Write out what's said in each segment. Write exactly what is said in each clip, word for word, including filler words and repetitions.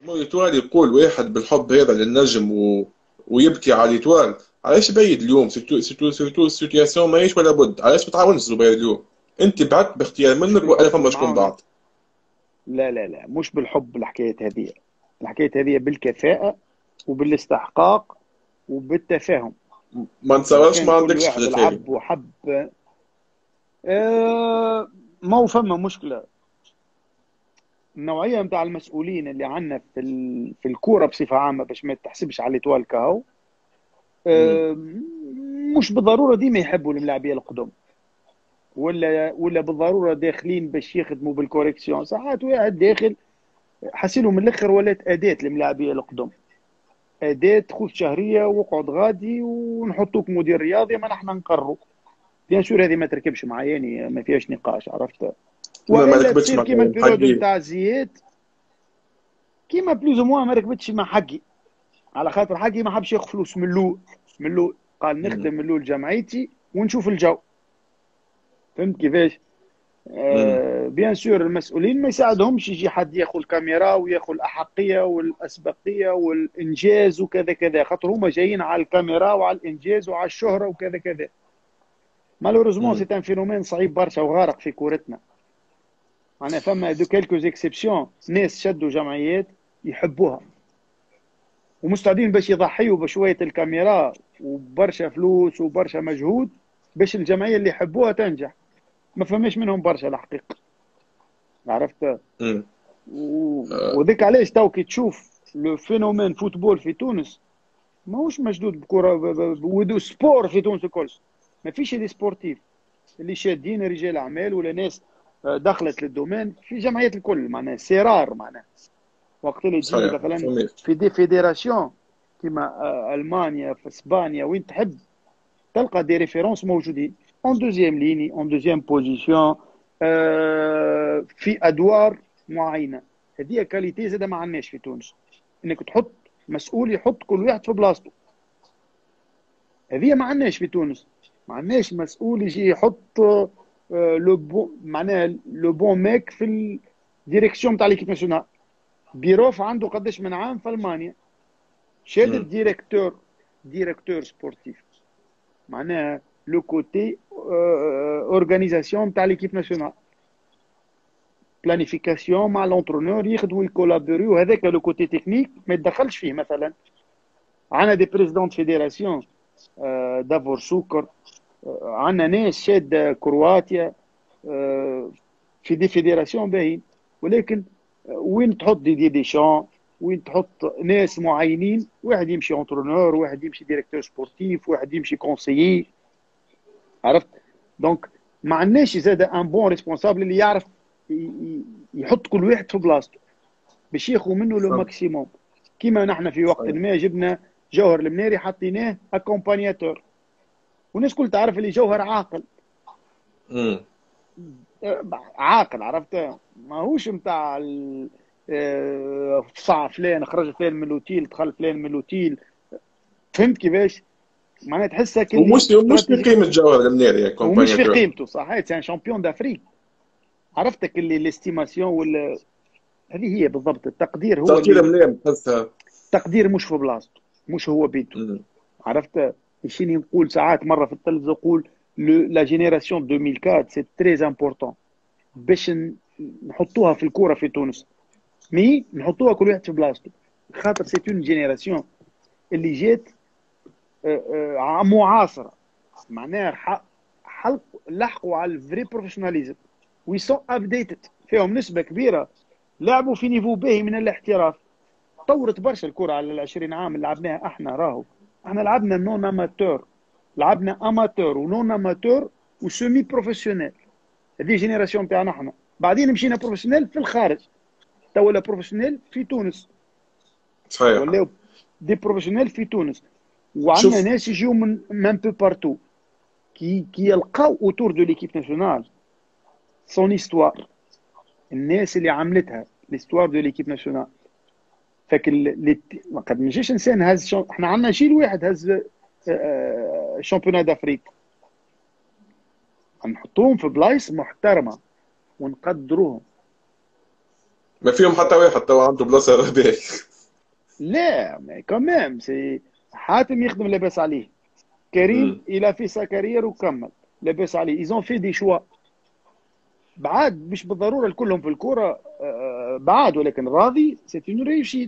ليتوال يقول واحد بالحب هذا للنجم و... ويبكي على ليتوال. علاش بعيد اليوم؟ سيرتو سيرتو سيرتو السيتياسيون ماهيش ولا بد، علاش ما تعاونش الزبير اليوم؟ انت بعت باختيار مش منك ولا بالحب فما شكون المعاونة. بعت؟ لا لا لا، مش بالحب الحكاية هذه. الحكاية هذه بالكفاءة وبالاستحقاق وبالتفاهم. ما لو نتصورش كان ما كل عندكش واحد الحاجات هذه. لعب وحب. آه ما هو فما مشكلة. النوعية متاع المسؤولين اللي عندنا في ال... في الكورة بصفة عامة، باش ما تحسبش على الإتوال كهو. امم. آه مش بالضرورة ديما يحبوا الملاعبية القدم، ولا ولا بالضرورة داخلين باش يخدموا بالكوريكسيون. ساعات واحد داخل حسيله من الآخر ولات أداة الملاعبية القدم، أداة خذ شهرية واقعد غادي ونحطوك مدير رياضي ما نحن نقروا. بيان سور هذه ما تركبش معايا، يعني ما فيهاش نقاش، عرفت. ما ما والا ركبتش تصير مع كيما البيريود حقي. نتاع الزيات، كيما بلوز موا ما ركبتش مع حقي. على خاطر حقي ما حبش ياخذ فلوس من الاول. من الاول قال امم. نخدم من الاول جمعيتي ونشوف الجو. فهمت كيفاش؟ امم. آه بيان سور المسؤولين ما يساعدهمش يجي حد ياخذ الكاميرا وياخذ الاحقيه والاسبقيه والانجاز وكذا كذا، خاطر هما جايين على الكاميرا وعلى الانجاز وعلى الشهره وكذا كذا. مالوريزمون سي امم. ان فينومين صعيب برشا وغارق في كورتنا. انا فما دو كيلكوز اكسبسيون ناس شدوا جمعيات يحبوها ومستعدين باش يضحيوا بشويه الكاميرا وبرشا فلوس وبرشا مجهود باش الجمعيه اللي يحبوها تنجح. ما فماش منهم برشا الحقيقه، عرفت. امم. و- وذيك علاش تو كي تشوف لو فينومين فوتبول في تونس ماهوش مشدود بكره ب- ب- ودو سبور في تونس الكل. ما فيش اللي سبورتيف اللي شادين رجال اعمال ولا ناس آه، دخلت للدومين في جمعيات الكل، معناها سرار معناها. وقت اللي تجي صحيح مثلا فهمت. في دي فيدراسيون كيما آه، المانيا في اسبانيا وين تحب تلقى دي ريفيرونس موجودين اون دوزيام ليني اون دوزيام بوزيسيون في ادوار معينه. هذه كاليتي زاد ما عندناش في تونس، انك تحط مسؤول يحط كل واحد في بلاصته. هذه ما عندناش في تونس. ما عندناش مسؤول يجي يحط آه، لو بون معناها لو بون ميك في الديريكسيون تاع ليكيب ناسيونال. بيروف عنده قداش من عام في المانيا شاد امم. الديريكتور، ديريكتور سبورتيف معناها لو كوتي اورغانيزاسيون تاع ليكيب ناسيونال، بلانيفيكاسيون مع لونترونور يخدموا يكولابوريو. هذاك لو كوتي تكنيك ما يتدخلش فيه. مثلا عندنا دي بريزيدون فيدراسيون دافور سوكر، عندنا ناس شاد كرواتيا آه، في دي فيدراسيون باهين. ولكن آه، وين تحط دي دي دي شان، وين تحط ناس معينين، واحد يمشي اونترونور، واحد يمشي ديريكتور سبورتيف، واحد يمشي كونسيي، عرفت. دونك ما عندناش زاد ان بون ريسبونسابل اللي يعرف ي- ي- يحط كل واحد في بلاصته باش ياخذ منه لو فهمت. ماكسيموم. كيما نحن في وقت صحيح. ما جبنا جوهر المناري حطيناه اكومبانياتور، والناس كل تعرف اللي جوهر عاقل. امم. عاقل، عرفت. ماهوش نتاع ال- آه، صع فلان خرج فلان من الاوتيل دخل فلان من الاوتيل. فهمت كيفاش؟ معناها تحسك اللي ومش مش في استراتيجي قيمه جوهر المنير يا ومش في كومبانياتور. قيمته. صحيح سان شامبيون دافريك. عرفتك اللي الاستيماسيون ولا هذه هي بالضبط. التقدير هو تغطيه اللي المنير تحسها. التقدير مش في بلاصته، مش هو بيته. امم. عرفت. يشيني نقول ساعات مره في التلفزه نقول لا جينيراسيون ألفين وأربعة سي تري امبورتون باش ن- نحطوها في الكوره في تونس. مي نحطوها كل واحد في بلاصته، خاطر سي اون جينيراسيون اللي جات آه، آه، معاصره. معناها ح- حلق لحقوا على الفري بروفيشناليزم وي سون ابديتد. فيهم نسبه كبيره لعبوا في نيفو باهي من الاحتراف. طورت برشا الكره على العشرين عام اللي لعبناها احنا. راهو احنا لعبنا نون اماتور، لعبنا اماتور ونون اماتور وسيمي بروفيسيونيل. هذه جينيراسيون تاعنا احنا. بعدين مشينا بروفيسيونيل في الخارج، تو ولا بروفيسيونيل في تونس، صحيح. ولا دي بروفيسيونيل في تونس. وعندنا شوف. ناس يجيو من من بو بارتو كي كي يلقاو اوتور دو ليكيب ناسيونال سون ايستوار. الناس اللي عملتها ليستوار دو ليكيب ناسيونال. فك ما قد نجيش انسان هز شو... احنا عندنا جيل واحد هز شامبيونات دافريك. نحطوهم في بلايص محترمه ونقدروهم. ما فيهم حتى واحد توا عنده بلاصه باهي. لا مي كوميم سي حاتم يخدم لاباس عليه، كريم أمم. الى في سا كارير وكمل لاباس عليه. ايزون في دي شوا بعاد، مش بالضروره الكلهم في الكوره آه، بعاد، ولكن راضي سي اون ريوشيت.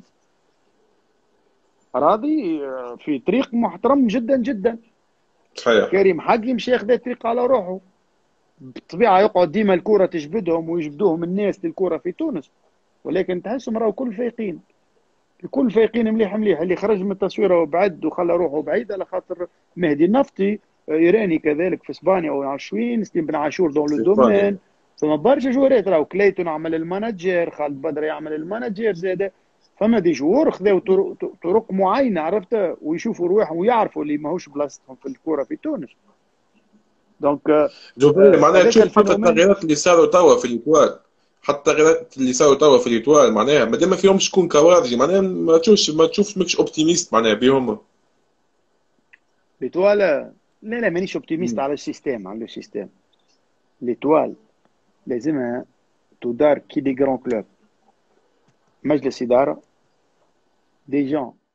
راضي آه، في طريق محترم جدا جدا. صحيح. كريم حق يمشي ياخذ الطريق على روحه، بالطبيعه يقعد ديما الكوره تجبدهم ويجبدوهم الناس للكوره في تونس، ولكن تحسهم راهو كل فايقين، الكل فايقين مليح مليح. اللي خرج من التصويره وبعد وخلى روحه بعيد على خاطر مهدي النفطي، آه، ايراني كذلك في اسبانيا ونعرفين، سليم بن عاشور دون لو في اسبانيا. دومين. ثم برشا جوارات راهو، كليتون عمل المانجر، خالد بدر يعمل المانجر زاد. فما دي جوار خذاو طرق, طرق معينه عرفت، ويشوفوا رواحهم ويعرفوا اللي ماهوش بلاصتهم في الكوره في تونس. دونك آه، جوبير، آه، معناها هذاك تشوف حتى الفينومين. التغييرات اللي صاروا توا في الاتوال، حتى التغييرات اللي صاروا توا في الاتوال معناها مادام ما فيهمش شكون كوارثي، معناها ما تشوفش ما تشوفش ماكش اوبتيميست معناها بهم. ليتوالا لا لا مانيش اوبتيميست مم. على السيستم، على السيستم. ليتوال لازمها تدار كي دي جران كلوب، مجلس اداره، دي جون